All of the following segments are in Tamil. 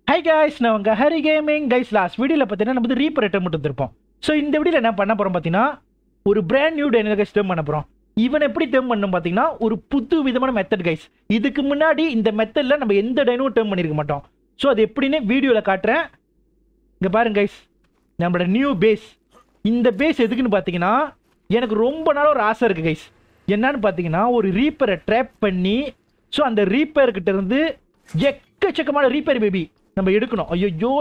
ஹாய் guys, நான் உங்கள் ஹரி கேமிங் கைஸ். லாஸ்ட் வீடியோவில் பார்த்தீங்கன்னா நம்ம வந்து ரீப்பர் ரிட்டர்ன் பண்ணிருப்போம். ஸோ இந்த வீடியோவில் என்ன பண்ண போகிறோம் பார்த்தீங்கன்னா, ஒரு brand new dino guys tame பண்ண போகிறோம். இவன் எப்படி டேர்ம் பண்ணணும் பார்த்தீங்கன்னா, ஒரு புது விதமான மெத்தட் கைஸ். இதுக்கு முன்னாடி இந்த மெத்தடில் நம்ம எந்த டைனோ டேர்ம் பண்ணியிருக்க மாட்டோம். ஸோ அது எப்படின்னு வீடியோவில் காட்டுறேன். இங்கே பாருங்க கைஸ், நம்மளோட நியூ பேஸ். இந்த பேஸ் எதுக்குன்னு பார்த்தீங்கன்னா, எனக்கு ரொம்ப நாளாக ஒரு ஆசை இருக்குது கைஸ். என்னன்னு பார்த்தீங்கன்னா, ஒரு ரீப்பரை ட்ராப் பண்ணி, ஸோ அந்த ரீப்பர்கிட்ட இருந்து எக்கச்சக்கமான ரீப்பர் பேபி நம்ம எடுக்கணும். ஐயோ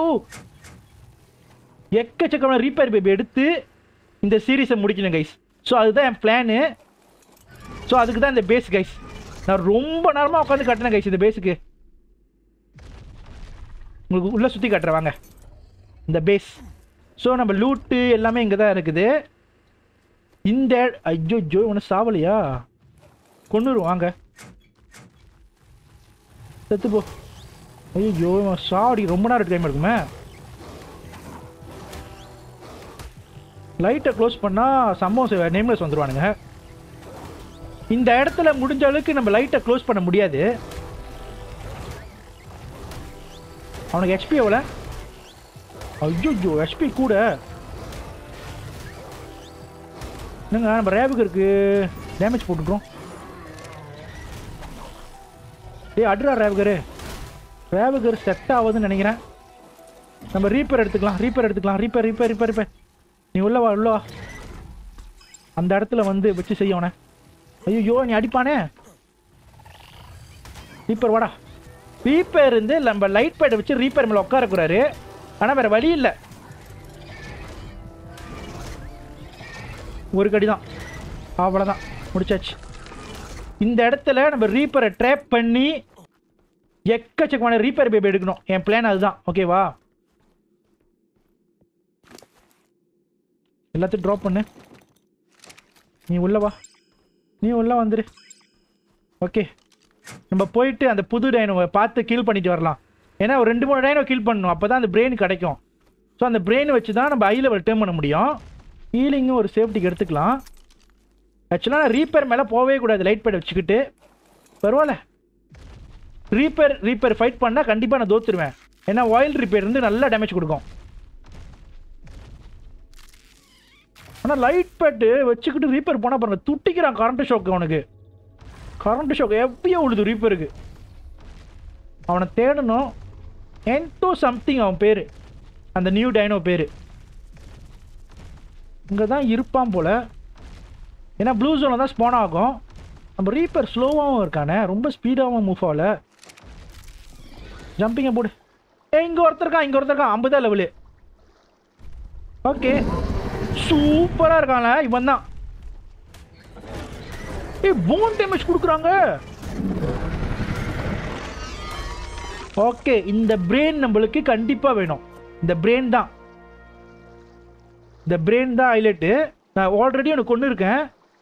எக்கச்சக்கமான ரீப்பர் பேபி எடுத்து இந்த சீரீஸை முடிக்கணும் கைஸ். ஸோ அதுதான் என் பிளானு. ஸோ அதுக்கு தான் இந்த பேஸ் கைஸ். நான் ரொம்ப நேரமாக உட்காந்து கட்டினேன் கைஸ் இந்த பேஸுக்கு. உங்களுக்கு உள்ளே சுற்றி காட்டுறேன் வாங்க. இந்த பேஸ். ஸோ நம்ம லூட்டு எல்லாமே இங்கே தான் இருக்குது. இந்த ஐயோ ஒன்று சாவலையா கொண்டுருவோம் வாங்க. செத்து போ. ஐயோ சாடி ரொம்ப நேரம் டைம் இருக்குமே. லைட்டை க்ளோஸ் பண்ணால் சம்பவம் நேம்லெஸ் வந்துடுவானுங்க. இந்த இடத்துல முடிஞ்ச அளவுக்கு நம்ம லைட்டை க்ளோஸ் பண்ண முடியாது. அவனுக்கு ஹெச்பி எவ்வளோ? ஐயோ ஹெச்பி கூட. என்னங்க நம்ம ரேபுக்கு இருக்கு டேமேஜ் போட்டுக்கிறோம். அட்ரா ரேபுகர் செட் ஆகுதுன்னு நினைக்கிறேன். நம்ம ரீப்பர் எடுத்துக்கலாம். ரீப்பர் நீ உள்ளவா. அந்த இடத்துல வந்து வச்சு செய்யணும். ஐயோ நீ அடிப்பானே. ரீப்பர் வாடா. ரீப்பர் இருந்து நம்ம லைட் பேட்டை வச்சு ரீப்பர் மேலே உட்காரக்கூடாது. ஆனால் வேற வழி இல்லை. ஒரு கடி தான், அவ்வளோதான், முடிச்சாச்சு. இந்த இடத்துல நம்ம ரீப்பரை ட்ராப் பண்ணி எக்கச்சக்கமான ரீப்பர் பேபி எடுக்கணும். என் பிளான் அதுதான். ஓகேவா? எல்லாத்தையும் ட்ராப் பண்ணு. நீ உள்ளவா. நீ உள்ள வந்துரு. ஓகே, நம்ம போயிட்டு அந்த புது டைனோவை பார்த்து கில் பண்ணிட்டு வரலாம். ஏன்னா ஒரு 2-3 டைனோ கில் பண்ணணும். அப்போ தான் அந்த பிரெயின் கிடைக்கும். ஸோ அந்த பிரெயின் வச்சு தான் நம்ம ஐ லெவல் டேர்ம் பண்ண முடியும். ஹீலிங்கும் ஒரு சேஃப்டிக்கு எடுத்துக்கலாம். ஆக்சுவலாக நான் ரீப்பர் மேலே போகவே கூடாது லைட் பேட் வச்சுக்கிட்டு. பரவாயில்ல, ரீப்பர் ஃபைட் பண்ணால் கண்டிப்பாக நான் தோத்துருவேன். ஏன்னா ஆயில் ரீப்பர் இருந்து நல்லா டேமேஜ் கொடுக்கும். ஆனால் லைட் பேட்டு வச்சுக்கிட்டு ரீப்பர் போனால் பாருங்க துட்டிக்கிறான். கரண்ட் ஷோக்கு அவனுக்கு. கரண்ட் ஷோக்கு எப்பயோ உழுது ரீப்பருக்கு. அவனை தேடணும். என்டோ சம்திங் அவன் பேர், அந்த நியூ டைனோ பேர். இங்கே தான் இருப்பான் போல். ஏன்னா ப்ளூ ஜோனில் தான் ஸ்பான் ஆகும். நம்ம ரீப்பர் ஸ்லோவாகவும் இருக்கானே, ரொம்ப ஸ்பீடாகவும் மூவ் ஆகல. ஜம்பிங்கை போடு. இங்கே ஒருத்தருக்கான் 50 லெவலு. ஓகே, சூப்பராக இருக்கான்ல இவன் தான். போன் டேமேஜ் கொடுக்குறாங்க. ஓகே, இந்த பிரெயின் நம்மளுக்கு கண்டிப்பாக வேணும். இந்த பிரெயின் தான் ஹைலைட்டு. நான் ஆல்ரெடி ஒன்று கொண்டு இருக்கேன்.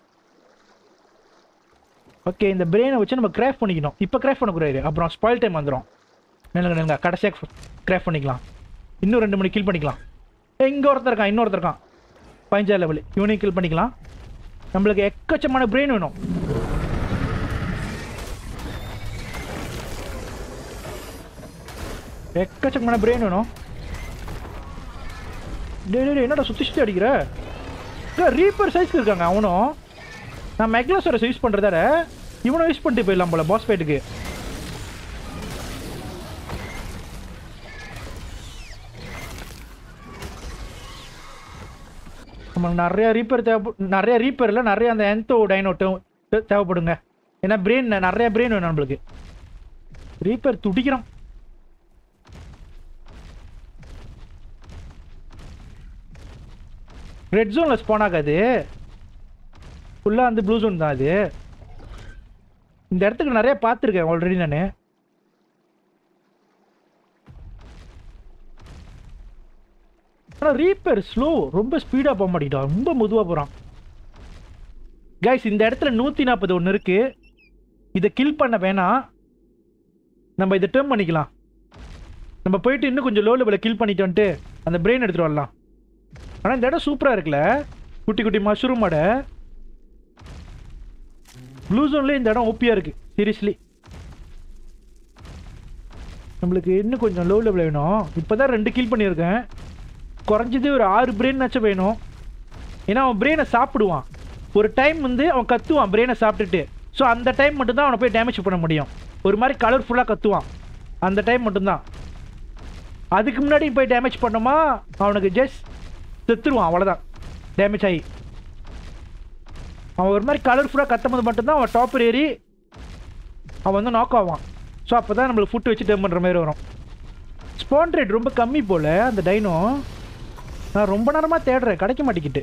ஓகே, இந்த பிரெயினை வச்சு நம்ம கிராஃப்ட் பண்ணிக்கணும். இப்போ கிராஃப்ட் பண்ணக்கூடாது, அப்புறம் ஸ்பாயில் டைம் வந்துடும். நிலங்க கடைசியாக கிராஃப்ட் பண்ணிக்கலாம். இன்னும் 2 மணி கில் பண்ணிக்கலாம். இங்கே இன்னொருத்தர் இருக்கான் 15 லெவலு. இவனையும் கில் பண்ணிக்கலாம். நம்மளுக்கு எக்கச்சமான பிரெயின் வேணும். என்னடா சுற்றி அடிக்கிற? ரீப்பர் சைஸ்க்கு இருக்காங்க அவனும். நான் மெக்லஸோட யூஸ் பண்ணுறதால இவனும் யூஸ் பண்ணிட்டு போயிடலாம் போல பாஸ் ஃபைட்டுக்கு. நமக்கு நிறைய ரீப்பரில் நிறைய அந்த என்தோ டைனோ தேவைப்படுங்க. ஏன்னா நிறைய பிரெயின் வேணும் நம்மளுக்கு. ரீப்பர் துடிக்கிறான். ரெட் ஜோனில் ஸ்பான் ஆகாது, ஃபுல்லாக வந்து ப்ளூ ஜோன் தான் அது. இந்த இடத்துக்கு நிறைய பார்த்துருக்கேன் ஆல்ரெடி நான். ஆனால் ரீப்பர் ஸ்லோ, ரொம்ப ஸ்பீடாக போக மாட்டேங்கிட்டான், ரொம்ப மெதுவாக போகிறான். கைஸ், இந்த இடத்துல 140 ஒன்று இருக்குது. இதை கில் பண்ண வேணாம், நம்ம இதை டேர்ம் பண்ணிக்கலாம். நம்ம போயிட்டு இன்னும் கொஞ்சம் லோ லெவலில் கில் பண்ணிட்டு வந்துட்டு அந்த பிரெயின் எடுத்துகிட்டு வரலாம். ஆனால் இந்த இடம் சூப்பராக இருக்குல்ல, குட்டி குட்டி மஷ்ரூம் அடை. ப்ளூ ஜோன்லேயே இந்த இடம் ஓப்பியாக இருக்குது சீரியஸ்லி. நம்மளுக்கு இன்னும் கொஞ்சம் லோ லெவல் வேணும். இப்போ தான் 2 கில் பண்ணியிருக்கேன். குறைஞ்சது ஒரு 6 பிரெயின்னாச்சும் வேணும். ஏன்னா அவன் பிரெயினை சாப்பிடுவான். ஒரு டைம் வந்து அவன் கத்துவான் பிரெயினை சாப்பிட்டுட்டு. ஸோ அந்த டைம் மட்டும்தான் அவனை போய் டேமேஜ் பண்ண முடியும். ஒரு மாதிரி கலர்ஃபுல்லாக கத்துவான் அந்த டைம் மட்டும்தான். அதுக்கு முன்னாடி போய் டேமேஜ் பண்ணோமா அவனுக்கு ஜஸ்ட் செத்துருவான், அவ்வளோதான். டேமேஜ் ஆகி அவன் ஒரு மாதிரி கலர்ஃபுல்லாக கத்தும் போது மட்டும்தான் அவன் டாப்பர் ஏறி அவன் வந்து நாக் ஆவான். ஸோ அப்போ தான் நம்மளுக்கு ஃபுட்டு வச்சு டேம் பண்ணுற மாதிரி வரும். ஸ்பான் ரேட் ரொம்ப கம்மி போல் அந்த டைனோ. நான் ரொம்ப நேரமாக தேடுறேன், கிடைக்க மாட்டேங்கிட்டு.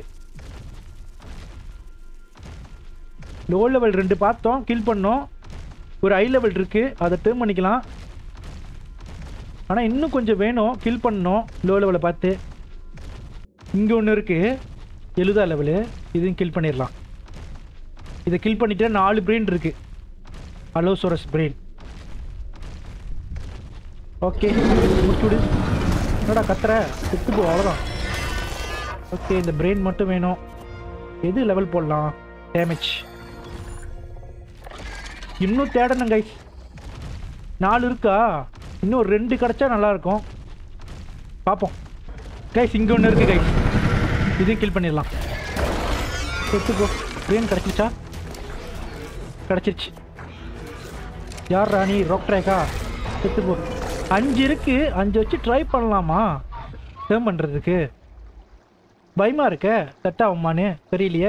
லோ லெவல் 2 பார்த்தோம், கில் பண்ணோம். ஒரு ஹை லெவல் இருக்குது, அதை டேர்ம் பண்ணிக்கலாம். ஆனால் இன்னும் கொஞ்சம் வேணும், கில் பண்ணணும் லோ லெவலை பார்த்து. இங்கே ஒன்று இருக்குது 70 லெவலு, இதையும் கில் பண்ணிடலாம். இதை கில் பண்ணிட்டு 4 பிரெயின் இருக்குது, அலோசோரஸ் பிரெயின். ஓகே முடிச்சுடு. என்னடா கத்துற, செத்து போ, அவ்வளோதான். ஓகே இந்த பிரெயின் மட்டும் வேணும். எது லெவல் போடலாம்? டேமேஜ் இன்னும் தேடணும் கைஸ். 4 இருக்கா? இன்னும் 2 கிடச்சா நல்லாயிருக்கும். பார்ப்போம் கைஸ். இங்கே ஒன்று இருக்குது கைஸ், இதையும் கில் பண்ணிடலாம். செத்துப்போ. பிரெயின் கிடச்சிச்சா? கிடச்சிருச்சு. யார் ராணி ராக் ட்ராக்கா? செத்துப்போ. 5 இருக்கு, 5 வச்சு ட்ரை பண்ணலாமா டேர்ம் பண்ணுறதுக்கு? பயமாக இருக்க, செட் ஆகுமான்னு தெரியலையே.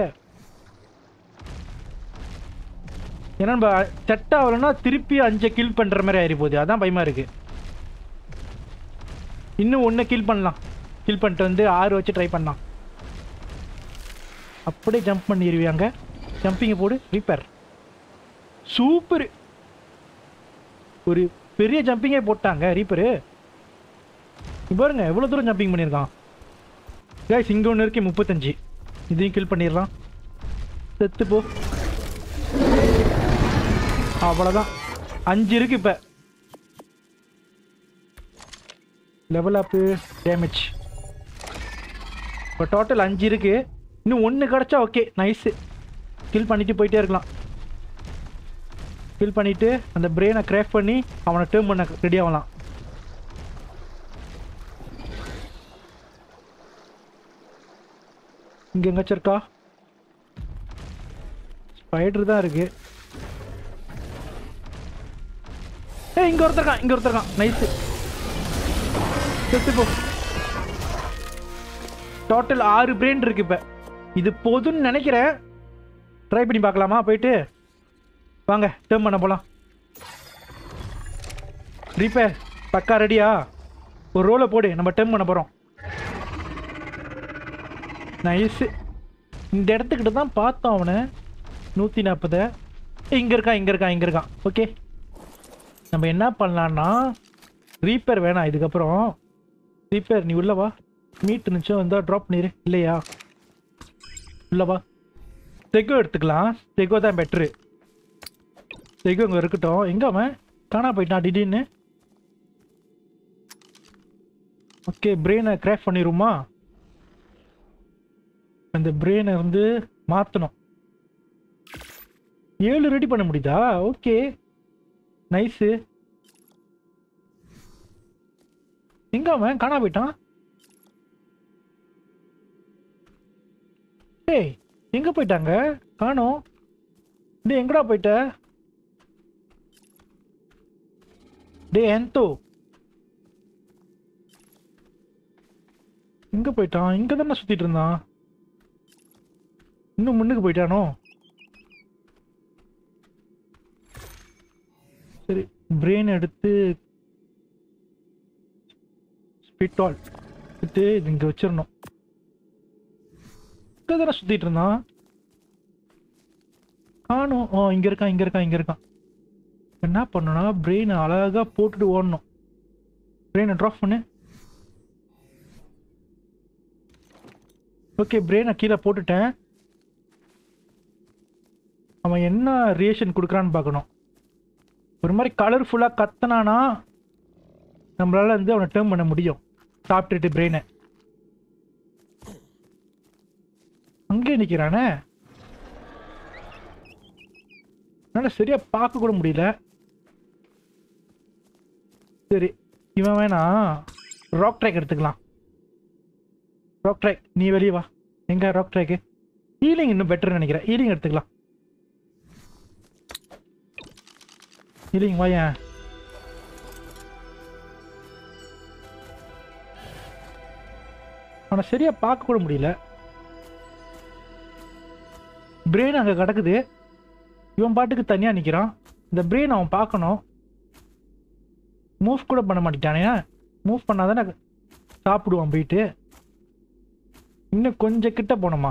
ஏன்னா நம்ம செட் ஆகலைன்னா திருப்பி 5 கில் பண்ணுற மாதிரி ஆயிரு போகுது, அதான் பயமாக இருக்குது. இன்னும் 1 கில் பண்ணலாம். கில் பண்ணிட்டு வந்து 6 வச்சு ட்ரை பண்ணலாம். அப்படியே ஜம்ப் பண்ணிடுவியாங்க. ஜம்பிங்கை போடு. Reaper super. ஒரு பெரிய ஜம்பிங்கே போட்டாங்க ரீப்பரு. பாருங்க எவ்வளோ தூரம் ஜம்பிங் பண்ணியிருக்கான் கைஸ். இங்கே ஒன்று இருக்கு 35, இதையும் கில் பண்ணிடலாம். செத்து போ. அவ்வளோதான். 5 இருக்கு இப்போ. Level up, damage. இப்போ டோட்டல் 5 இருக்கு. இன்னும் 1 கிடச்சா ஓகே, நைஸு. கில் பண்ணிட்டு போயிட்டே இருக்கலாம். கில் பண்ணிவிட்டு அந்த பிரெயினை கிராஃப்ட் பண்ணி அவனை டேர்ம் பண்ண ரெடி ஆகலாம். இங்கே எங்கேயாச்சும் இருக்கா? ஸ்பைடர் தான் இருக்கு. இங்கே ஒருத்தருக்கான், இங்கே ஒருத்தருக்கான். நைஸு. செத்து போ. டோட்டல் 6 பிரெயின் இருக்கு இப்போ. இது போதும்னு நினைக்கிறேன். ட்ரை பண்ணி பார்க்கலாமா? போயிட்டு வாங்க டேர்ம் பண்ண போகலாம். ரீப்பேர் பக்கா ரெடியா? ஒரு ரோலை போடு, நம்ம டேர்ம் பண்ண போகிறோம். நைஸு. இந்த இடத்துக்கிட்ட தான் பார்த்தோம் அவனை. 140. இங்கே இருக்கான், இங்கே இருக்கான், இங்கே இருக்கான். ஓகே நம்ம என்ன பண்ணலான்னா, ரீப்பேர் வேணாம் இதுக்கப்புறம். ரீப்பேர் நீ உள்ளவா. மீட் இருந்துச்சோ வந்தால் ட்ராப் பண்ணிடு. இல்லையா உள்ளவா. தெகோ எடுத்துக்கலாம். தெகோ தான் பெட்ரு. தெகோ இங்கே இருக்கட்டும். எங்கே அவன் காணா போயிட்டான் திடீர்னு. ஓகே பிரெயினை கிராஃப்ட் பண்ணிடுமா? அந்த பிரெயினை வந்து மாற்றணும். 7 ரெடி பண்ண முடியுதா? Okay nice. எங்க அவன் காணா போயிட்டான்? டேய் எங்க போயிட்டாங்க? காணோம். டே எங்கடா போயிட்ட? டே என்தோ எங்க போயிட்டான்? இங்க தானே சுத்திட்டு இருந்தான். இன்னும் முன்னுக்கு போயிட்டானோ? சரி பிரெயின் எடுத்து ஸ்பிட்டால் எடுத்து இது இங்கே வச்சிடணும். இங்கே தானே சுற்றிட்டு இருந்தான். காணும். இங்கே இருக்கான், இங்கே இருக்கான், இங்கே இருக்கான். என்ன பண்ணணும்னா பிரெயினை அழகாக போட்டுட்டு ஓடணும். பிரெயினை ட்ராப் பண்ணு. ஓகே பிரெயினை கீழே போட்டுட்டேன். அவன் என்ன ரியாக்ஷன் கொடுக்குறான்னு பார்க்கணும். ஒரு மாதிரி கலர்ஃபுல்லாக கத்தனானா நம்மளால வந்து அவனை டேர்ம் பண்ண முடியும். சாப்பிட்டுட்டு பிரெயினை அங்கே நிற்கிறானே. என்னால் சரியாக பார்க்க கூட முடியல. சரி இவன் வேணா ராக் ட்ராக் எடுத்துக்கலாம். ராக் ட்ராக் நீ வெளியே வா. எங்க ராக் ட்ராக்கு? ஹீலிங் இன்னும் பெட்டர்னு நினைக்கிறேன். ஹீலிங் எடுத்துக்கலாம். ஹீலிங் வா. ஏன் அவனை சரியா பார்க்க கூட முடியல. பிரெயின் அங்கே கிடக்குது. இவன் பாட்டுக்கு தனியாக நிற்கிறான். இந்த பிரெயின் அவன் பார்க்கணும். மூவ் கூட பண்ண மாட்டேட்டானே. மூவ் பண்ணாதானே சாப்பிடுவான் போயிட்டு. இன்னும் கொஞ்சம் கிட்ட போனோமா?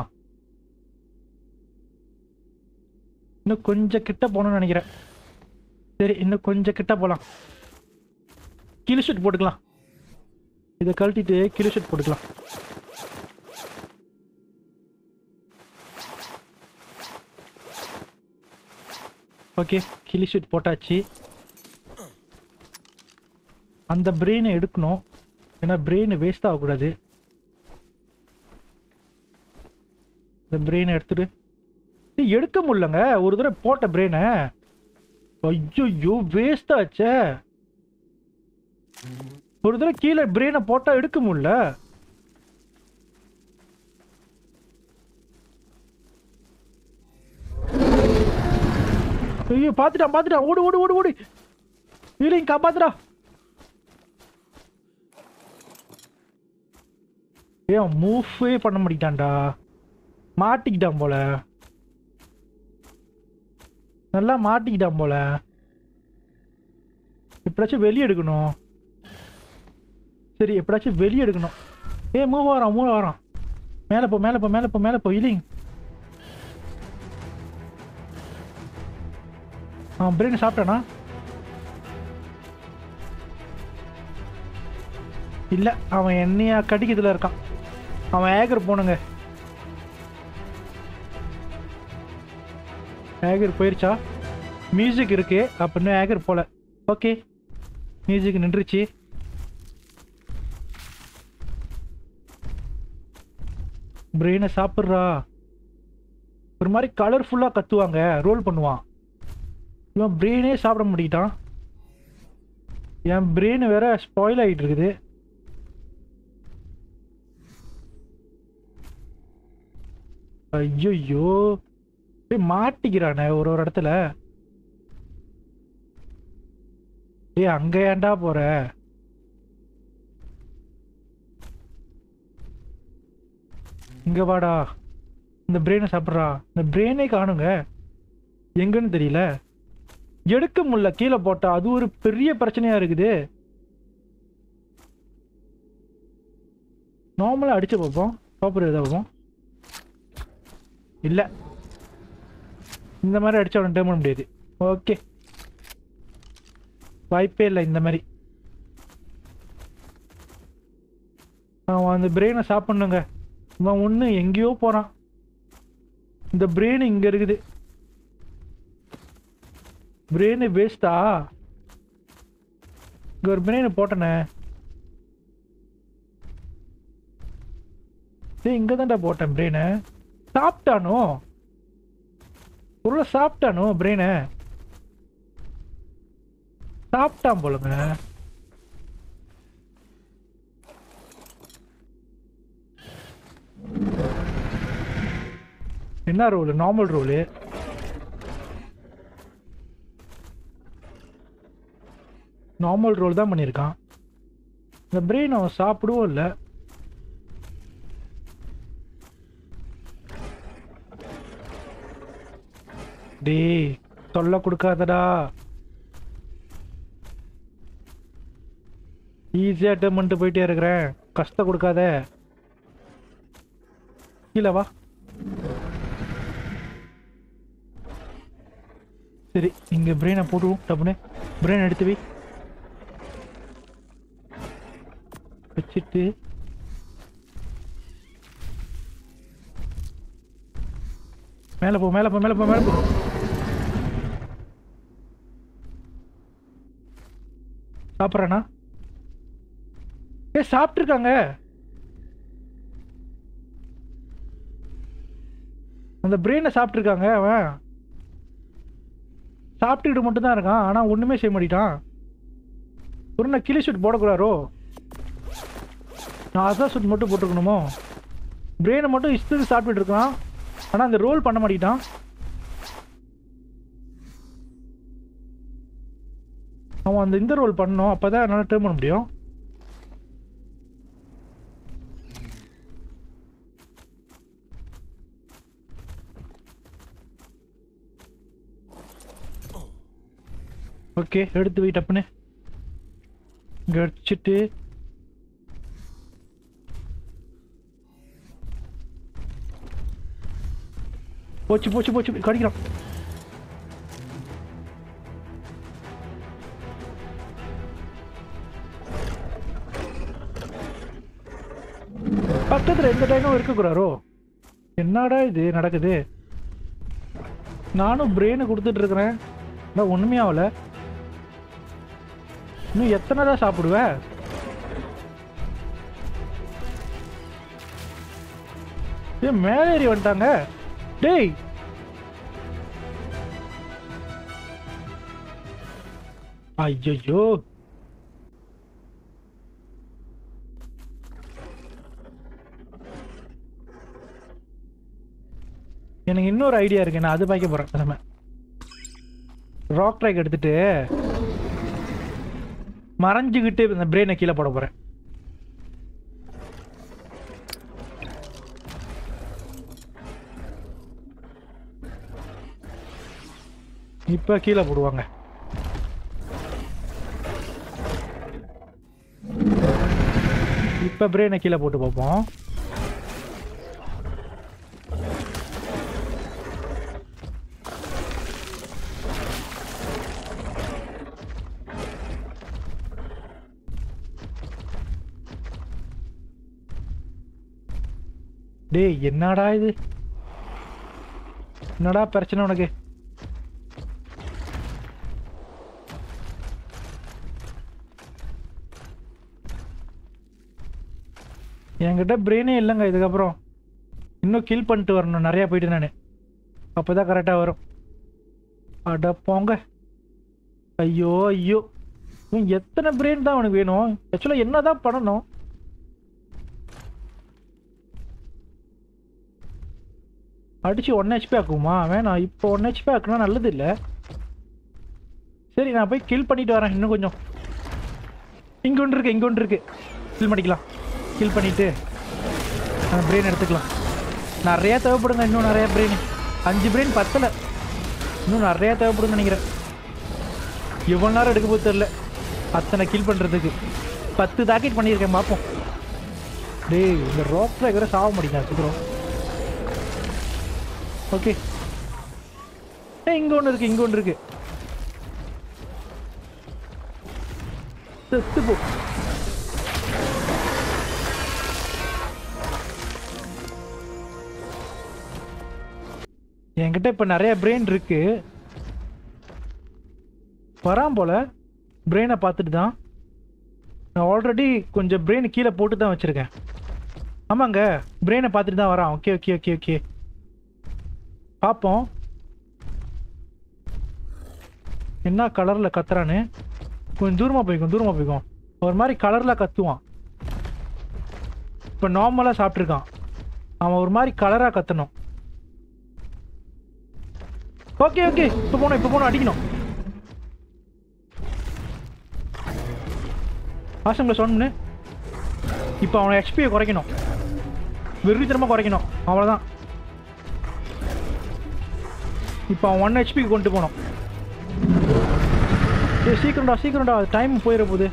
இன்னும் கொஞ்சம் கிட்ட போகணும்னு நினைக்கிறேன். சரி இன்னும் கொஞ்சம் கிட்ட போகலாம். கில் ஷூட் போட்டுக்கலாம். இதை கழட்டிட்டு கில் ஷூட் போட்டுக்கலாம். ஓகே கில் ஷூட் போட்டாச்சு. அந்த பிரெயினை எடுக்கணும். ஏன்னா பிரெயின் வேஸ்ட் ஆகக்கூடாது. இந்த பிரெயினை எடுத்துட்டு எடுக்க முடியலங்க. ஒரு தடவை போட்ட பிரெயினை. ஐயோ வேஸ்ட் ஆச்சே. ஒரு தடவை கீழே பிரெயினை போட்டா எடுக்க முடியல. ஐயோ பாத்துட்டான். ஓடு ஓடு ஓடு ஓடு. ஹீலிங் காப்பாத்துடா. ஏன் மூவே பண்ண மாட்டேன்டா. மாட்டிக்கிட்டான் போல. நல்லா மாட்டிக்கிட்டான் போல. எப்படாச்சும் வெளியே எடுக்கணும். சரி எப்படாச்சும் வெளியே எடுக்கணும். மூவ் ஆகிறான். மேலே போ மேலே போ மேலே போ மேலே போ. ஹீலிங். பிரெயின் சாப்பிட்டானா? இல்லை அவன் என்னையா கடிக்கிறதுல இருக்கான். அவன் ஏகர் போனுங்க. ஏகர் போயிருச்சா? மியூசிக் இருக்கு. அப்ப இன்னும் ஏகர் போல. ஓகே மியூசிக் நின்றுச்சு. பிரெயினை சாப்பிட்றா. ஒரு மாதிரி கலர்ஃபுல்லாக கத்துவாங்க. ரோல் பண்ணுவான். இவன் பிரெயினே சாப்பிட முடியிட்டான். என் பிரெயின் வேற ஸ்பாயில் ஆகிட்டு இருக்குது. ஐயோ மாட்டிக்கிறானே ஒரு இடத்துல. அங்க ஏன்டா போற? இங்க வாடா. இந்த பிரெயினை சாப்பிட்றா. இந்த பிரெயினே காணுங்க. எங்கன்னு தெரியல. எடுக்க முடியல. கீழே போட்டா அது ஒரு பெரிய பிரச்சனையா இருக்குது. நார்மலா அடிச்சு பார்ப்போம். பாப்பர் எதாவது பார்ப்போம். இல்ல இந்த மாதிரி அடிச்சா அவன் டேர்ம் பண்ண முடியாது. ஓகே வாய்ப்பே இல்லை இந்த மாதிரி. அவன் அந்த பிரெயினை சாப்பிடணுங்க. இவன் ஒன்று எங்கேயோ போறான். இந்த பிரெயின் இங்க இருக்குது. பிரெயின் வேஸ்டா? இங்க ஒரு பிரெயினை போட்டனே. இங்க தான்டா போட்டேன் பிரெயினை. சாப்பிட்டானோ? பொருளை சாப்பிட்டானோ? பிரெயினை சாப்பிட்டான் போலங்க. என்ன roll? Normal roll. Normal roll தான் பண்ணியிருக்கான். இந்த பிரெயின் அவன் சாப்பிடவும் இல்லை. டேய் தொல்லை கொடுக்காதடா. ஈஸியா அட்டம் பண்ணிட்டு போயிட்டே இருக்கிறேன். கஷ்டம் கொடுக்காத. கீழே வா. சரி இங்க பிரெயினை போட்டுவோம். டப்புனு பிரெயின் எடுத்து வை. வச்சுட்டு மேலே போ மேலே போ மேலே போ மேலே போ. சாப்பிட்றானா? சாப்பிட்டுருக்காங்க. அந்த பிரெயினை சாப்பிட்டுருக்காங்க. அவன் சாப்பிட்டுக்கிட்டு மட்டும்தான் இருக்கான். ஆனால் ஒன்றுமே செய்ய மாட்டான். ஒரு நான் கிளி ஷூட் போடக்கூடாரோ? நான் அதான் ஷூட் மட்டும் போட்டுருக்கணுமோ? பிரெயினை மட்டும் இஷ்டத்துக்கு சாப்பிட்டுட்டு இருக்கான், ஆனால் அந்த ரோல் பண்ண மாட்டேங்கிட்டான். அவன் அந்த இந்த ரோல் பண்ணணும், அப்போ தான் என்னால் டேர்ன் பண்ண முடியும். ஓகே, எடுத்து வை டப்புன்னு. இங்கே அடிச்சுட்டு போச்சு போச்சு போச்சு கடிக்கிறான். பக்கத்தில் எந்த டைமும் இருக்கக்கூடாரோ? என்னடா இது நடக்குது? நானும் பிரெயினை கொடுத்துட்டு இருக்கிறேன், ஆனால் ஒன்றுமே ஆகலை. இன்னும் எத்தனை தான் சாப்பிடுவேன்? ஏன் மேலே ஏறி வந்துட்டாங்க? டேய், ஐயோ, எனக்கு இன்னொரு ஐடியா இருக்கு. நான் அது பார்க்க போறேன். நம்ம ராக் ட்ராக் எடுத்துட்டு மறைஞ்சுக்கிட்டு இந்த பிரெயினை கீழே போட போறேன். இப்ப கீழே போடுவாங்க. இப்ப பிரெயினை கீழே போட்டு பார்ப்போம். டேய், என்னடா இது? என்னடா பிரச்சனை உனக்கு? என்கிட்ட பிரெயினே இல்லைங்க. இதுக்கப்புறம் இன்னும் கில் பண்ணிட்டு வரணும். நிறையா போயிட்டு நான் அப்போ தான் கரெக்டாக வரும். அட போங்க. ஐயோ ஐயோ, எத்தனை பிரெயின் தான் அவனுக்கு வேணும்? ஆக்சுவலாக என்ன தான் பண்ணணும்? அடிச்சு 1 HP ஆக்குமா? வேணாம், இப்போ 1 HP ஆக்குனா நல்லது இல்லை. சரி, நான் போய் கில் பண்ணிட்டு வரேன். இன்னும் கொஞ்சம் இங்கே ஒன்று இருக்கு, இங்கே ஒன்று இருக்கு. கில் பண்ணிக்கலாம். கில் பண்ணிட்டு பிரெயின் எடுத்துக்கலாம். நிறையா தேவைப்படுங்க. இன்னும் நிறையா பிரெயின். 5 பிரெயின் பத்தலை, இன்னும் நிறையா தேவைப்படுன்னு நினைக்கிறேன். எவ்வளோ நேரம் எடுக்க போது தெரில அத்தனை கில் பண்ணுறதுக்கு. 10 தாக்கெட் பண்ணியிருக்கேன், பார்ப்போம். டேய், இந்த ராக்ல இருக்கிற சாக மாட்டேங்க சீக்கிரம். ஓகே, இங்கே ஒன்று இருக்கு, இங்கே ஒன்று இருக்கு. செத்து போ. என்கிட்ட இப்போ நிறைய பிரெயின் இருக்கு. வரான் போல. பிரெயினை பார்த்துட்டு தான். நான் ஆல்ரெடி கொஞ்சம் பிரெயின் கீழே போட்டு தான் வச்சுருக்கேன். ஆமாங்க, பிரெயினை பார்த்துட்டு தான் வரான். ஓகே ஓகே ஓகே ஓகே, பார்ப்போம் என்ன கலரில் கத்துறான்னு. கொஞ்சம் தூரமாக போய்க்கும், தூரமாக போய்க்கும். ஒரு மாதிரி கலரில் கத்துவான். இப்போ நார்மலாக சாப்பிட்ருக்கான். அவன் ஒரு மாதிரி கலராக கத்தணும். ஓகே ஓகே, இப்போ போனோம், இப்போ போனோம், அடிக்கணும். ஆசங்களை சொன்னு. இப்போ அவனை ஹெச்பியை குறைக்கணும், வெறித்தனமாக குறைக்கணும். அவ்வளோதான். இப்போ அவன் 1 HP கொண்டு போனோம். சீக்கிரம்டா சீக்கிரம்டா, டைம் போயிட போகுது.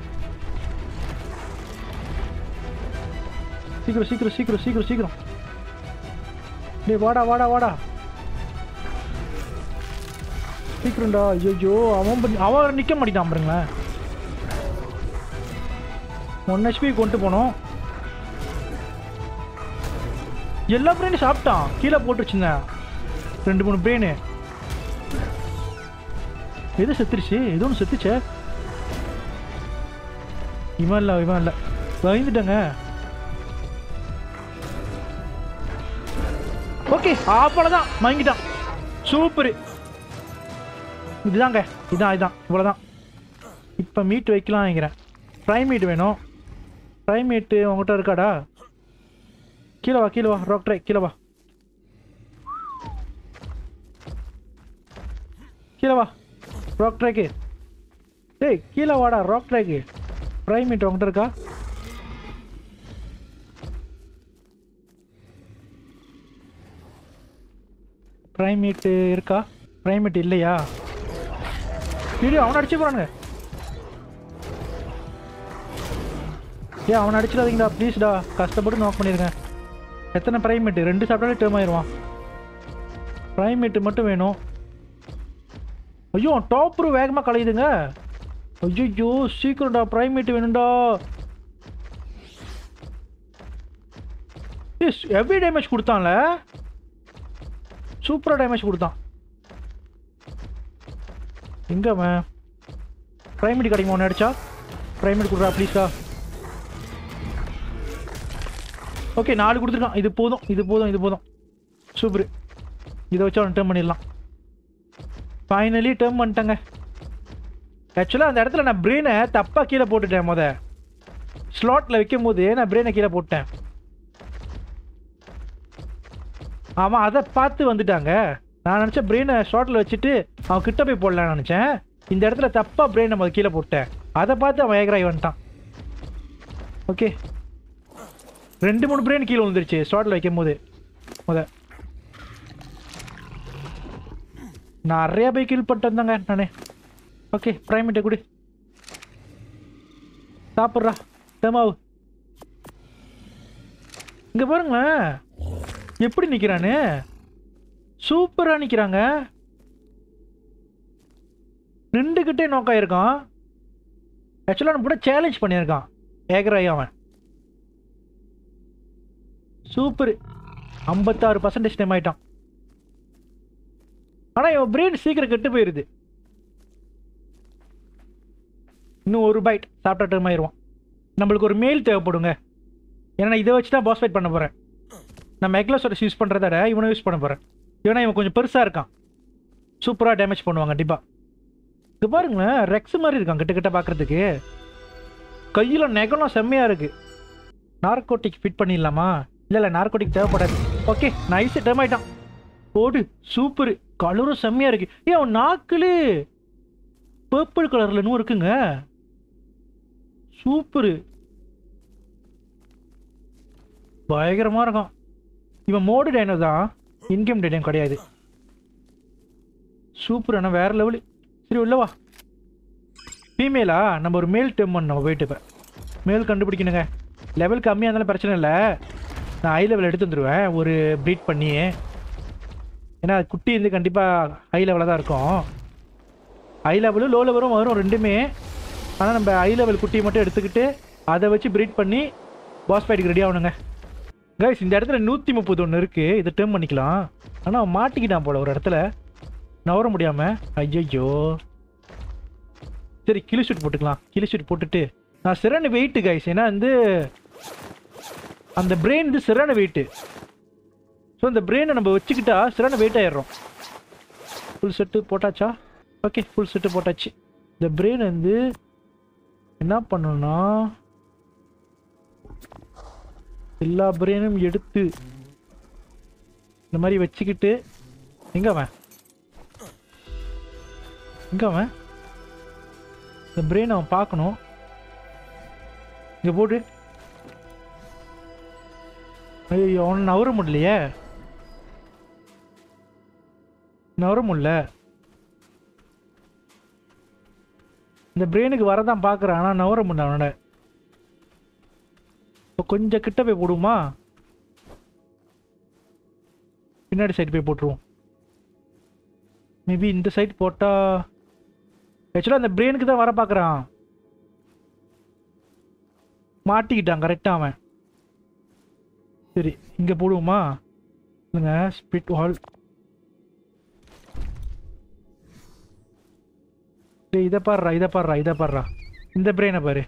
சீக்கிரம் சீக்கிரம் சீக்கிரம் சீக்கிரம் சீக்கிரம். டேய், வாடா வாடா வாடா, சீக்கிரம்டா. ஐயோ, அவன் நிற்க மாட்டேன் பாருங்களேன். 1 HP கொண்டு போனோம். எல்லா பிரெயினும் சாப்பிட்டான். கீழே போட்டுருச்சுங்க 2-3 பிரெயின். எது செத்துருச்சு? எது ஒன்று செத்துச்சே. இவன் இல்லை, இவன் இல்லை. பயந்துட்டேங்க. ஓகே, அவ்வளோதான், வாங்கிட்டான். சூப்பரு. இதுதாங்க, இதான் இவ்வளோதான். இப்போ மீட் வைக்கலாம் நினைக்கிறேன். ஃப்ரை மீட் வேணும். ஃப்ரை மீட்டு உங்கள்கிட்ட இருக்காடா? கீழே வா கீழே வா ராக் ட்ரை கீழே வா கீழே வா ராக் ட்ரைக்கு. டேய் கீழே வாடா ராக் ட்ரைக்கு. ஃப்ரை மீட் உங்கள்கிட்ட இருக்கா? ஃப்ரை மீட்டு இருக்கா? ஃப்ரை மீட் இல்லையா? வீடியோ அவனை அடிச்சு போகிறானுங்க. ஏன் அவனை அடிச்சிடாதீங்கடா ப்ளீஸ்டா. கஷ்டப்பட்டு நோக் பண்ணியிருக்கேன். எத்தனை ஃப்ரை மீட்டு? 2 சாப்பிட்டாலே டேர்ம் ஆயிடுவான். ஃப்ரை மீட்டு மட்டும் வேணும். ஐயோ டாப்ரு வேகமாக கலையுதுங்க. ஐயோ சீக்கிரம்டா ஃப்ரை மீட்டு வேணும்டா. எஸ் ஹெவி டேமேஜ் கொடுத்தான்ல. சூப்பராக டேமேஜ் கொடுத்தான். எங்கே அவன்? ஃப்ரை மீட் கிடைக்குமா ஒன்று அடிச்சா? ஃப்ரை மீட் கொடுறா ப்ளீஸா. ஓகே 4 கொடுத்துருக்கான். இது போதும் இது போதும் இது போதும். சூப்பர். இதை வச்சு அவன் டேர்ம் பண்ணிடலாம். ஃபைனலி டேர்ம் பண்ணிட்டேங்க. ஆக்சுவலாக அந்த இடத்துல நான் பிரெயினை தப்பாக கீழே போட்டுட்டேன். ஸ்லாட்டில் வைக்கும் போது நான் பிரெயினை கீழே போட்டேன். ஆமாம் அதை பார்த்து வந்துட்டாங்க. நான் நினச்சேன் பிரெயினை ஷார்ட்டில் வச்சுட்டு அவன் கிட்ட போய் போடலான்னு நினச்சேன். இந்த இடத்துல தப்பாக பிரெயின் நம்ம கீழே போட்டேன். அதை பார்த்து அவன் ஏகராகி வந்துட்டான். ஓகே 2-3 பிரெயின் கீழே வந்துருச்சு ஷார்ட்டில் வைக்கும் போது. நிறையா போய் கீழ் பட்டு வந்தாங்க நானே. ஓகே ப்ரைமேட்டை கொடு. சாப்பிட்றா டமாவு. இங்கே பாருங்களேன் எப்படி நிற்கிறானு. சூப்பராக நிற்கிறாங்க. 2 கிட்டே நோக்காயிருக்கான். ஆக்சுவலாக நம்ம கூட சேலஞ்ச் பண்ணியிருக்கான் ஏகராய் அவன். சூப்பர் 56% டைம் ஆயிட்டான். ஆனால் இவன் பிரெயின் சீக்கிரம் கெட்டு போயிடுது. இன்னும் ஒரு பைட் சாப்பிட்டா டைம் ஆயிடுவான். நம்மளுக்கு ஒரு மேல் தேவைப்படுங்க. ஏன்னா இதை வச்சு தான் பாஸ் ஃபைட் பண்ண போகிறேன். நம்ம எக்லோசோரஸ் யூஸ் பண்ணுறத இவனை யூஸ் பண்ண போகிறேன். ஏன்னா இவன் கொஞ்சம் பெருசாக இருக்கான். சூப்பராக டேமேஜ் பண்ணுவாங்க கண்டிப்பாக. இது பாருங்களேன் ரெக்ஸ் மாதிரி இருக்கான் கிட்ட பார்க்குறதுக்கு. கையில் நெகலாம் செம்மையாக இருக்குது. நார்கோட்டிக் ஃபிட் பண்ணிடலாமா? இல்லை நார்கோட்டிக் தேவைப்படாது. ஓகே நைஸு டேம் ஆகிட்டான். போடு சூப்பரு. கலரும் செம்மையாக இருக்குது. ஏன் அவன் நாக்கில் பர்பிள் கலரில் இன்னும் இருக்குங்க. சூப்பரு பயங்கரமாக இருக்கும். இவன் மோடு டைனோ தான், இன்கேம் டைனோ கிடையாது. சூப்பர் ஆனால் வேற லெவலு. சரி உள்ளவா. ஃபீமேலா? நம்ம ஒரு மேல் டேம் பண்ண நம்ம போயிட்டு இப்போ மேல் கண்டுபிடிக்கணுங்க. லெவல் கம்மியாக இருந்தாலும் பிரச்சனை இல்லை. நான் ஹை லெவல் எடுத்து வந்துடுவேன் ஒரு ப்ரீட் பண்ணி. ஏன்னா குட்டி வந்து கண்டிப்பாக ஹை லெவலில் தான் இருக்கும். ஹை லெவலும் லோ லெவலும் வரும் ரெண்டுமே. ஆனால் நம்ம ஹை லெவல் குட்டியை மட்டும் எடுத்துக்கிட்டு அதை வச்சு ப்ரீட் பண்ணி பாஸ் ஃபைட்டுக்கு ரெடி ஆகணுங்க. கைஸ் இந்த இடத்துல 131 இருக்குது. இதை டேர்ம் பண்ணிக்கலாம். ஆனால் அவன் மாட்டிக்கிட்டான் போல ஒரு இடத்துல நவர முடியாமல். ஐயோ சரி கிளி ஷூட் போட்டுக்கலாம். கிளி ஷூட் போட்டுட்டு நான் சிறான வெயிட்டு கைஸ். ஏன்னா வந்து அந்த பிரெயின் வந்து சிறான வெயிட்டு. ஸோ இந்த பிரெயினை நம்ம வச்சுக்கிட்டா சிறான வெயிட் ஆயிடுறோம். ஃபுல் செட்டு போட்டாச்சா? ஓகே ஃபுல் செட்டு போட்டாச்சு. இந்த பிரெயின் வந்து என்ன பண்ணணும்னா எல்லா பிரெயினும் எடுத்து இந்த மாதிரி வச்சுக்கிட்டு எங்க அவன் இந்த பிரெயின் அவன் பார்க்கணும். இங்கே போட்டு ஐயோ அவனை நவர முடியலையே. நவர முடியல. இந்த பிரெயினுக்கு வரதான் பார்க்குறான் ஆனால் நவர முடியல அவனோட. இப்போ கொஞ்சம் கிட்ட போய் போடுவோமா? பின்னாடி சைடு போய் போட்டுருவோம். மேபி இந்த சைடு போட்டால் ஆக்சுவலாக அந்த பிரெயினுக்கு தான் வர பார்க்குறான். மாட்டிக்கிட்டான் கரெக்டாக அவன். சரி இங்கே போடுவோமா? இல்லைங்க ஸ்பிட் வால். இதை பாடுறா. இந்த பிரெயினை பாரு.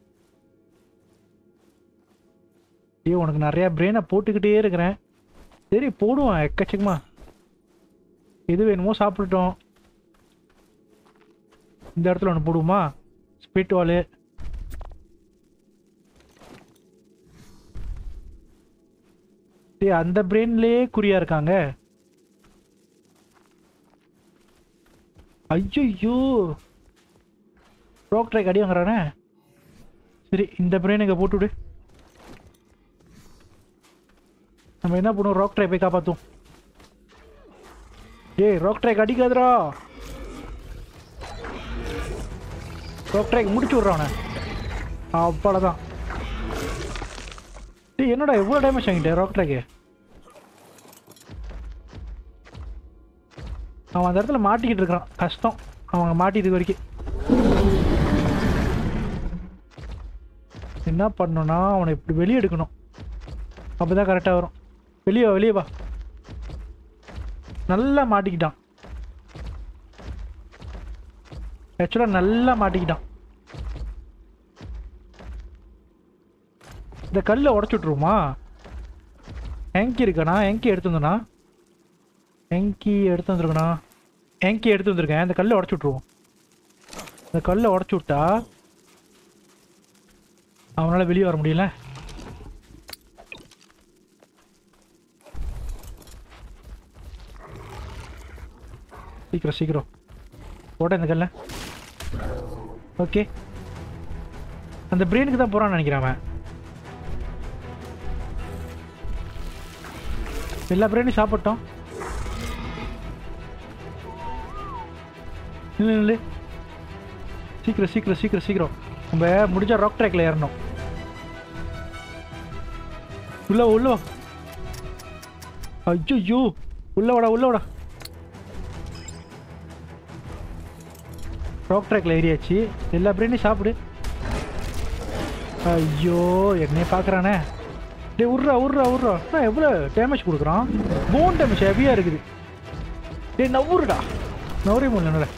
ஐயோ உனக்கு நிறையா பிரெயினை போட்டுக்கிட்டே இருக்கிறேன். சரி போடுவான் எக்கச்சக்கமா. எது வேணுமோ சாப்பிட்டுட்டோம். இந்த இடத்துல ஒன்று போடுவோமா? Spit wall. அந்த பிரெயின்லயே குறியா இருக்காங்க. ஐயோ ராக் ட்ரைக் அடி வாங்குறானே. சரி இந்த பிரெயினுக்கு போட்டுவிடு. நம்ம என்ன பண்ணுவோம், ராக் ட்ரை போய் காப்பாத்தும். ஏய் ராக் ட்ரைக் அடிக்காதரா. ராக் ட்ரைக் முடிச்சு விட்றான். அவ்வளோதான். டேய் என்னடா எவ்வளோ டேமேஜ் வாங்கிட்டேன் ராக் ட்ரைக்கு. அவன் அந்த இடத்துல மாட்டிக்கிட்டு இருக்கிறான். கஷ்டம் அவங்க மாட்டிட்டு வரைக்கும். என்ன பண்ணணும்னா அவனை இப்படி வெளியே எடுக்கணும். அப்போதான் கரெக்டாக வரும். வெளியே வெளியே வா. நல்லா மாட்டிக்கிட்டான். ஆக்சுவலாக நல்லா மாட்டிக்கிட்டான். இந்த கல்லை உடச்சி விட்ருவோமா? ஹேங்கி இருக்காண்ணா? ஹேங்கி எடுத்து வந்தோண்ணா. ஹேங்கி எடுத்து வந்துருக்கண்ணா. ஹேங்கி எடுத்து வந்திருக்கேன். இந்த கல்லை உடச்சி விட்ருவோம். இந்த கல்லை உடச்சி விட்டா அவனால் வெளியே வர முடியல. சீக்கிரம் சீக்கிரம் போட்ட இந்த கல்லை. ஓகே அந்த பிரெயினுக்கு தான் போகிறான்னு நினைக்கிறேன் அவன். எல்லா பிரெயினையும் சாப்பிட்டோம். இல்லை இல்லை சீக்கிரம் சீக்கிரம் சீக்கிரம் சீக்கிரம் நம்ம முடிஞ்சா ராக் ட்ராக்ல ஏறணும். உள்ள உள்ள. ஐயோ உள்ள வாடா உள்ள வாடா. ராக் ட்ராக்ல ஏறியாச்சு. எல்லா பிரெயினையும் சாப்பிடு. ஐயோ என்னைய பார்க்குறானே. டே உர்றா உர்றா உர்றா. நான் எவ்வளோ டேமேஜ் கொடுக்குறான். போன் டேமேஜ் ஹெவியாக இருக்குது. டே நவுருடா. நவரே முடியல.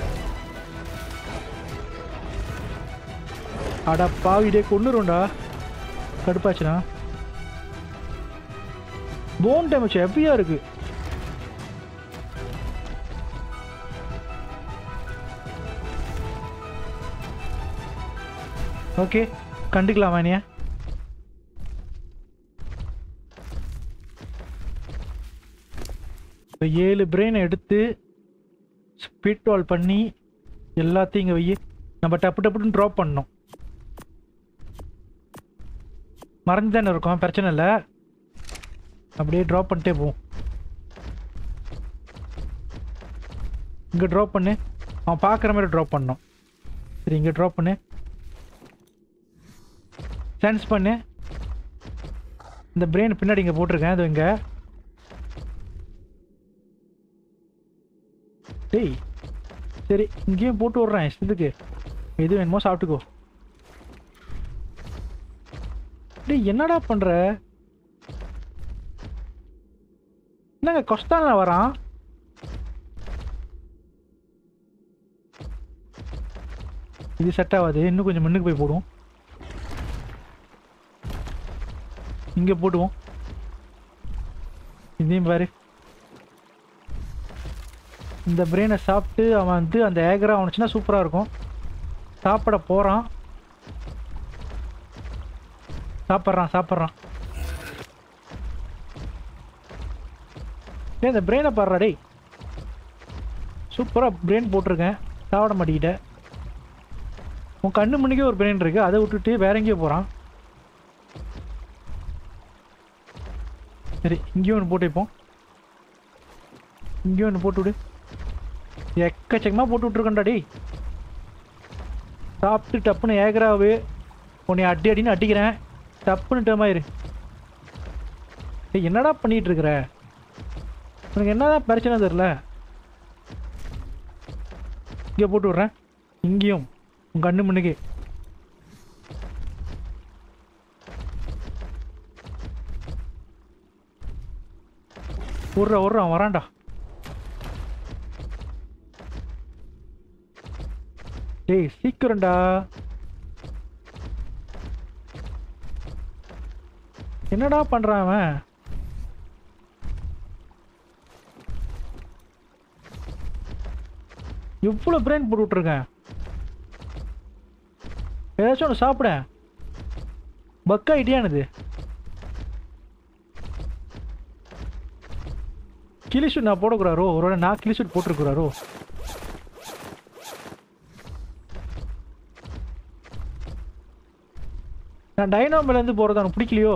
அடா பாவிடே கொண்டுருண்டா. கடுப்பாச்சுண்ணா. போன் டேமேஜ் ஹெவியாக இருக்கு. ஓகே கண்டுக்கலாமா நீ? இப்போ 7 பிரெயினை எடுத்து ஸ்பிட் வால் பண்ணி எல்லாத்தையும் இங்கே வை. நம்ம டப்பு டப்புன்னு ட்ராப் பண்ணணும். மறைஞ்சு தானே இருக்கும், பிரச்சனை இல்லை. அப்படியே ட்ராப் பண்ணிட்டே போவோம். இங்கே ட்ராப் பண்ணு. அவன் பார்க்குற மாதிரி ட்ராப் பண்ணணும். சரி இங்கே ட்ராப் பண்ணு. சென்ஸ் பண்ணு. இந்த பிரெயின் பின்னாடி இங்கே போட்டிருக்கேன். அது இங்கே. டேய் சரி இங்கேயும் போட்டு விட்றேன். இஷ்டத்துக்கு எது வேணுமோ சாப்பிட்டுக்கோ. டேய் என்னடா பண்ணுற? என்னங்க கொஸ்தான்ல வரான்? இது செட் ஆகாது. இன்னும் கொஞ்சம் முன்னுக்கு போய் போடுவோம். இங்கே போடுவோம். இதையும் பாரு. இந்த பிரெயினை சாப்பிட்டு அவன் வந்து அந்த ஏகரா அவனுச்சுன்னா சூப்பராக இருக்கும். சாப்பிட போகிறான். சாப்பிட்றான் சாப்பிட்றான். டே இந்த பிரெயினை பாடுறா. டேய் சூப்பராக பிரெயின் போட்டிருக்கேன். சாப்பிட மாட்டேங்கிட்ட. உன் கண்ணு மணிக்கே ஒரு பிரெயின் இருக்குது. அதை விட்டுட்டு வேற எங்கேயோ போகிறான். சரி இங்கேயும் ஒன்று போட்டு வைப்போம். இங்கேயும் ஒன்று போட்டு விடு. எக்கச்சக்கமாக போட்டு விட்ருக்கண்டா. டேய் சாப்பிட்டு டப்புன்னு ஏகராவு உன்னை அடி அடின்னு அடிக்கிறேன். டப்புன்னு டேமாயிரு. டேய் என்னடா பண்ணிகிட்டு இருக்கிற? உனக்கு என்னதான் பிரச்சனை தெரில. இங்கே போட்டு விட்றேன். இங்கேயும் உன் கண்ணு முன்னுக்கு. விட்றான் வரான்டா. டேய் சீக்கிரம்டா. என்னடா பண்றான் அவன்? எவ்வளோ பிரெயின் போட்டு விட்ருக்கேன். ஏதாச்சும் ஒன்று சாப்பிடேன். பக்கா ஐடியானது. கிளிஷூட் நான் போடக்கூடாரோ? ஒரு நான் கிளிஷூட் போட்டிருக்கிறாரோ? நான் டைனோமிலேருந்து போகிறது அவனுக்கு பிடிக்கலையோ?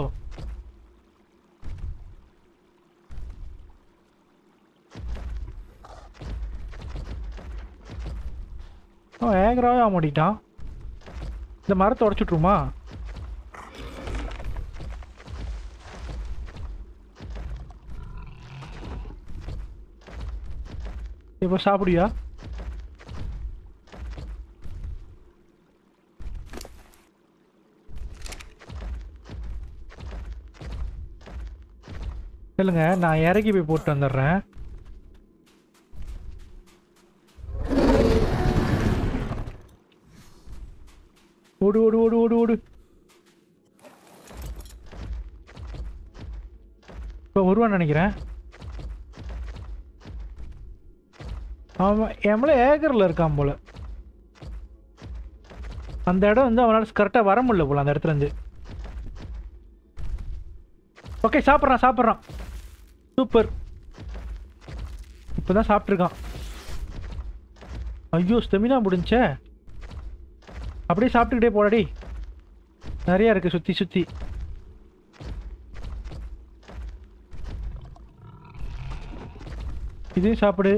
அவன் ஏகராகவே ஆக மாட்டிட்டான். இந்த மரத்தை உடச்சுட்ருமா? இப்போ சாப்பிடுவியா? இல்லைங்க, நான் இறக்கி போய் போட்டு வந்துடுறேன். ஓடு ஓடு ஓடு ஓடு ஓடு. இப்போ வருவான்னு நினைக்கிறேன். அவன் எம்மளே ஏக்கரில் இருக்கான் போல. அந்த இடம் வந்து அவனால் கரெக்டாக வர முடியல போல அந்த இடத்துல இருந்து. ஓகே, சாப்பிட்றான். சூப்பர். இப்போ தான் சாப்பிட்ருக்கான். ஐயோ, ஸ்டெமினா முடிஞ்சே. அப்படியே சாப்பிட்டுக்கிட்டே போடாடி. நிறையா இருக்குது சுற்றி சுற்றி. இதையும் சாப்பிடு.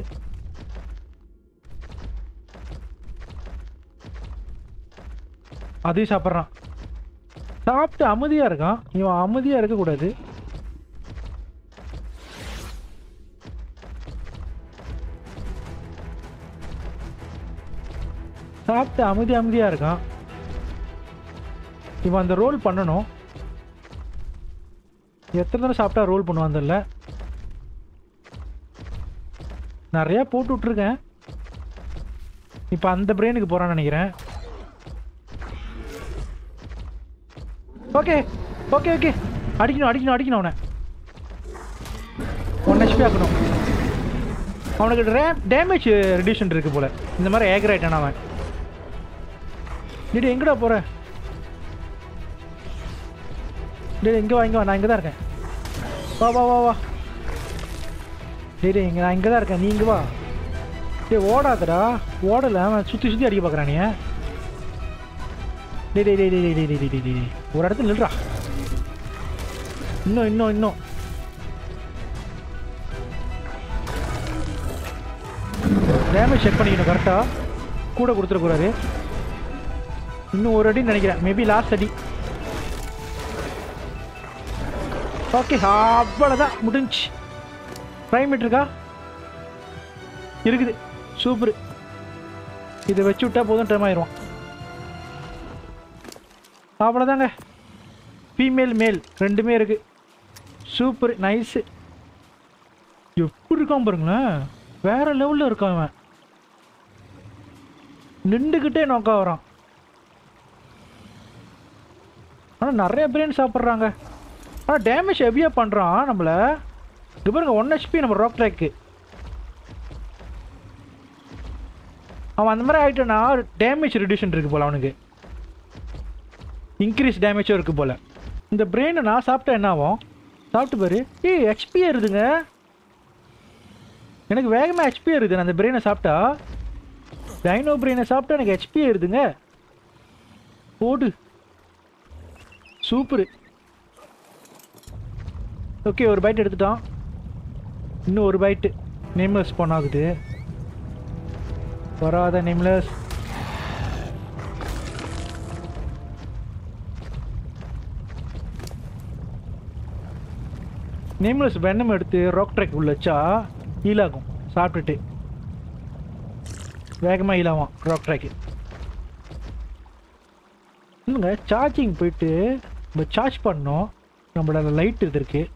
அதையும் சாப்பிட்றான். சாப்பிட்டு அமைதியாக இருக்கான். இவன் அமைதியாக இருக்கக்கூடாது. சாப்பிட்டு அமைதியாக இருக்கான். இவன் அந்த ரோல் பண்ணணும். எத்தனை தடவை சாப்பிட்டா ரோல் பண்ணுவான் தெரியல. நிறையா போட்டு விட்ருக்கேன். இப்போ அந்த பிரெயினுக்கு போகிறான்னு நினைக்கிறேன். ஓகே ஓகே ஓகே, அடிக்கணும் அவனை. 1 HP ஆக்கணும். அவனுக்கு டேமேஜ் ரிடியூஷன் இருக்கு போல. இந்த மாதிரி ஏகர் ஆயிட்டான் அவன். டேய் எங்கடா போற? டேய் இங்கே வா, நான் இங்கே தான் இருக்கேன். வா. டேய் நான் இங்கே தான் இருக்கேன், நீ இங்கே வா. டேய் ஓடாதடா. ஓடலை, அவன் சுற்றி அடிக்க பார்க்குறான். நீ டேய் ஒரு இடத்துல நில்றா. இன்னும் டேமேஜ் செக் பண்ணிக்கணும் கரெக்டாக. கூட கொடுத்துடக்கூடாது. இன்னும் ஒரு அடின்னு நினைக்கிறேன். மேபி லாஸ்ட் அடி. ஓகே, அவ்வளோதான் முடிஞ்சு. ப்ரைமேட் இருக்கா? இருக்குது. சூப்பர். இதை வச்சு விட்டா போதும், டைம் ஆயிடுவான். அவ்வளோதாங்க. ஃபீமேல் மேல் ரெண்டுமே இருக்கு. Super, nice. எப்படி இருக்கான் பாருங்களேன். வேற லெவலில் இருக்கான் அவன். நின்றுக்கிட்டே நோக்கா வரான். ஆனால் நிறைய பிரெயின் சாப்பிட்றாங்க. ஆனால் டேமேஜ் ஹெவியாக பண்ணுறான் நம்மளை. இது பாருங்க, 1 HP நம்ம ராக் ட்ராக்கு. அவன் அந்த மாதிரி ஆகிட்டானா டேமேஜ் ரிடியூஷன் இருக்குது போல் அவனுக்கு. இன்க்ரீஸ் டேமேஜும் இருக்குது போல். இந்த பிரெயினை நான் சாப்பிட்டா என்ன ஆகும்? சாப்பிட்டு பாரு. HP ஏறுதுங்க. எனக்கு வேகமாக HP ஏறுது. நான் அந்த பிரெயினை சாப்பிட்டா, டைனோ பிரெயினை சாப்பிட்டா எனக்கு HP ஏறுதுங்க. போடு. சூப்பரு. ஓகே, ஒரு பைட் எடுத்துட்டான். இன்னும் ஒரு பைட்டு. நேம்லெஸ் ஸ்பான் ஆகுது. வராத நேம்லெஸ். நேம்லெஸ் வெனம் எடுத்து ராக் ட்ராக் உள்ள வச்சா ஹீல் ஆகும். சாப்பிட்டுட்டு வேகமாக ஹீல் ஆகும் ராக் ட்ராக்கு. இல்லைங்க, சார்ஜிங் போயிட்டு நம்ம சார்ஜ் பண்ணோம். நம்மளோட லைட் இது இருக்கு.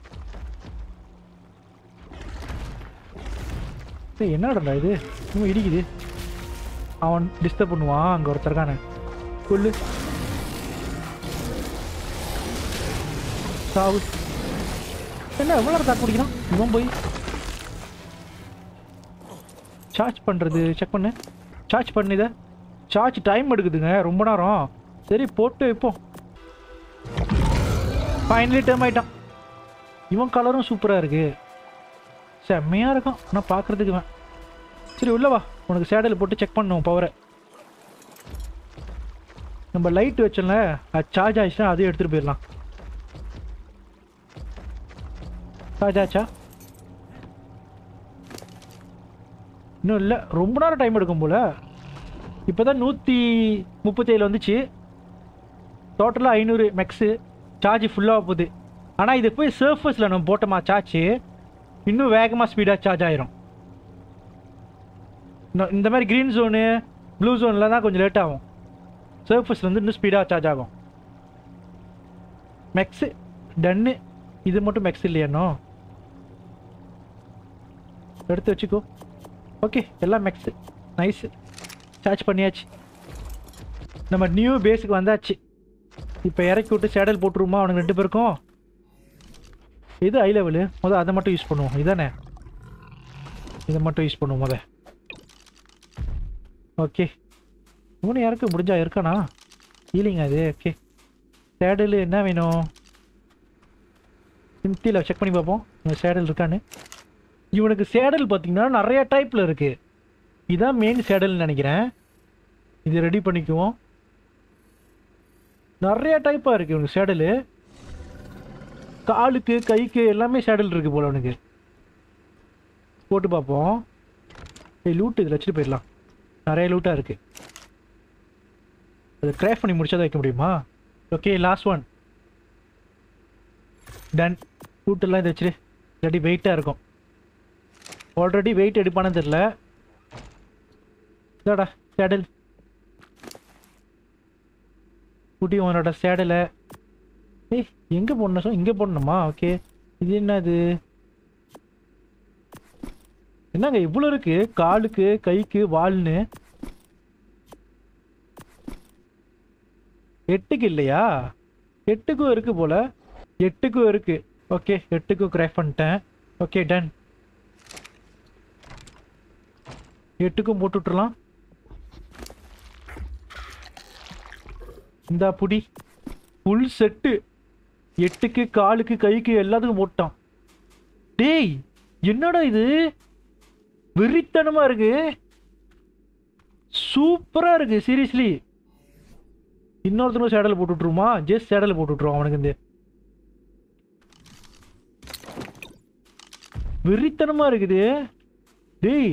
என்னடா இது இன்னும் இடிக்குது. அவன் டிஸ்டர்ப் பண்ணுவான். அங்கே ஒருத்தருக்கான சொல்லு சாவு. என்ன எவ்வளோ தாக்கு பிடிக்கிறான் இவன். போய் சார்ஜ் பண்ணுறது செக் பண்ணு. சார்ஜ் பண்ணித. சார்ஜ் டைம் எடுக்குதுங்க ரொம்ப நேரம். சரி போட்டு வைப்போம். ஃபைனலி டேர்ம் ஆயிட்டான். இவன் கலரும் சூப்பராக இருக்கு, செம்மையாக இருக்கும் ஆனால் பார்க்குறதுக்கு இவன். சரி உள்ள வா, உனக்கு சேடல் போட்டு செக் பண்ணுவோம் பவரை. நம்ம லைட் வச்சோம்ல, அது சார்ஜ் ஆயிடுச்சுன்னா அதையும் எடுத்துகிட்டு போயிடலாம். சார்ஜ் ஆச்சா? இன்னும் இல்லை, ரொம்ப நேரம் டைம் எடுக்கும் போல். இப்போ தான் 137 வந்துச்சு. டோட்டலாக 500 மெக்ஸு சார்ஜ் ஃபுல்லாக போகுது. ஆனால் இது போய் சர்ஃபஸில் நம்ம போட்டோமா சார்ஜ் இன்னும் வேகமாக ஸ்பீடாக சார்ஜ் ஆயிரும். இந்த மாதிரி க்ரீன் ஜோனு ப்ளூ ஜோனில் தான் கொஞ்சம் லேட் ஆகும். சர்ஃபஸில் வந்து இன்னும் ஸ்பீடாக சார்ஜ் ஆகும். மெக்ஸு டன்னு. இது மட்டும் மெக்ஸ் இல்லையானோ, எடுத்து வச்சுக்கோ. ஓகே எல்லாம் மெக்ஸு. நைஸு, சார்ஜ் பண்ணியாச்சு. நம்ம நியூ பேஸுக்கு வந்தாச்சு. இப்போ இறக்கி விட்டு சேடல் போட்டுருமா அவனுக்கு 2 பேருக்கும். இது ஹை லெவலு, முதல் அதை மட்டும் யூஸ் பண்ணுவோம். இதானே, இதை மட்டும் யூஸ் பண்ணுவோம் முதல். ஓகே இவனு இறக்க முடிஞ்சா இருக்கானா ஹீலிங் அது. ஓகே சேடல் என்ன வேணும், சிம்தியில் செக் பண்ணி பார்ப்போம் இந்த சேடல் இருக்கான்னு. இவனுக்கு சேடல் பார்த்தீங்கன்னா நிறைய டைப்பில் இருக்குது. இதுதான் மெயின் சேடல்னு நினைக்கிறேன். இது ரெடி பண்ணிக்குவோம். நிறைய டைப்பாக இருக்குது இவனுக்கு சேடலு. காலுக்கு கைக்கு எல்லாமே சேடல் இருக்குது போல் அவனுக்கு. போட்டு பார்ப்போம். லூட்டு இதில் வச்சுட்டு போயிடலாம். நிறைய லூட்டாக இருக்குது. அது கிராஃப்ட் பண்ணி முடிச்சா வைக்க முடியுமா? Okay last one done. லூட்டெல்லாம் இதை வச்சுட்டு இல்லாட்டி வெயிட்டாக இருக்கும். ஆல்ரெடி வெயிட் எடுப்பானு தெரில. இதாடா சேடல். குட்டி உன்னோட சேடலை. ஏய் எங்கே போடணும்? இங்கே போடணுமா? ஓகே இது என்னது? என்னங்க இவ்வளோ இருக்கு காலுக்கு கைக்கு வால்னு? 8க்கு இல்லையா? 8க்கும் இருக்கு போல. 8க்கும் இருக்கு. ஓகே 8க்கும் கிராஃப்ட் பண்ணிட்டேன். Okay done. 8க்கும் போட்டு விட்டுறலாம். இந்த புடி ஃபுல் செட்டு 8க்கு காலுக்கு கைக்கு எல்லாத்துக்கும் போட்டான். டேய் என்னடா இது வெறித்தனமா இருக்கு, சூப்பரா இருக்கு சீரியஸ்லி. இன்னொருத்தனும் சேடல் போட்டு விட்டுருமா? ஜஸ்ட் சேடல் போட்டு விட்டுருவான் அவனுக்கு. இந்த வெறித்தனமா இருக்குது. டேய்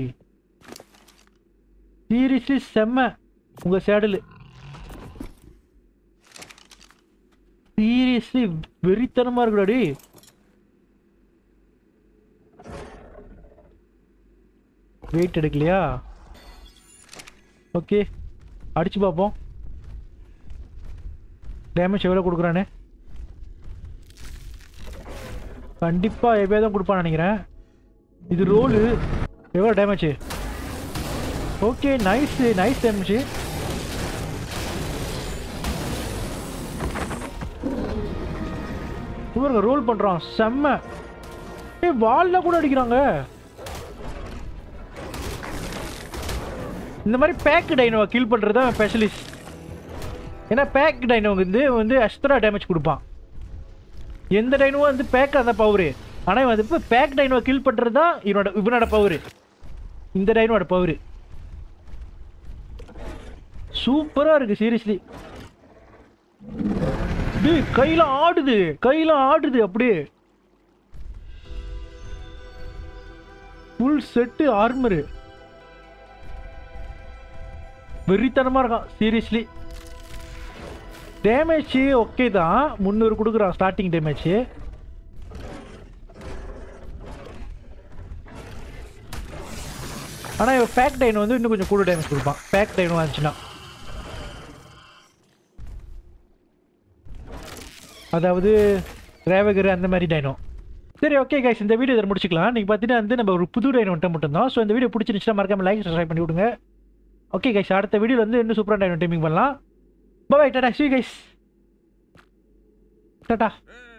சீரியஸ்லி செம்ம உங்க சேடல். சீரியஸ்லி வெறித்தனமா இருக்குடா. டேய் வெயிட் எடுக்கலையா? ஓகே அடிச்சு பார்ப்போம். டேமேஜ் எவ்வளோ கொடுக்குறானே. கண்டிப்பாக எவ்வளோ தான் கொடுப்பான்னு நினைக்கிறேன். இது ரோலு. எவ்வளோ damage? Okay nice nice damage. இவருங்க ரோல் பண்ணுறான் செம்ம. ஏ வாலில் கூட அடிக்கிறாங்க. இந்த மாதிரி பேக் டைனோவை கில் பண்ணுறது தான் ஸ்பெஷலிஸ்ட். ஏன்னா பேக் டைனோவுக்கு வந்து எக்ஸ்ட்ரா டேமேஜ் கொடுப்பான். எந்த டைனோவும் வந்து பேக்காக தான் பவரு. ஆனால் இவன் வந்து இப்போ பேக் டைனோவை கில் பண்ணுறது தான் இவனோட பவரு. இந்த டைனோட பவரு சூப்பராக இருக்குது சீரியஸ்லி. கையில ஆடுது, கையில ஆடுது அப்படியே. ஃபுல் செட்டு ஆர்மரு வெறித்தனமா இருக்கான் சீரியஸ்லி. டேமேஜ் ஓகே தான், 300 கொடுக்குறான் ஸ்டார்டிங் டேமேஜ். ஆனால் இவன் பேக் டைன் வந்து இன்னும் கொஞ்சம் கூட டேமேஜ் கொடுப்பான். பேக் டைனும் வந்துச்சுன்னா அதாவது ரேவகர் அந்த மாதிரி டைனோ. சரி ஓகே கைஸ் இந்த வீடியோ இதை முடிச்சுக்கலாம். நீங்கள் பார்த்தீங்கன்னா வந்து நம்ம ஒரு புது டைனோ மட்டும்தான். ஸோ இந்த வீடியோ பிடிச்சிருந்துச்சுன்னா மறக்காம லைக் சப்ஸ்கிரைப் பண்ணி விடுங்க. ஓகே கைஸ் அடுத்த வீடியோவில் வந்து இன்னும் சூப்பராக டைனோ டைமிங் பண்ணலாம். பாய் Tata. See you guys. Tata.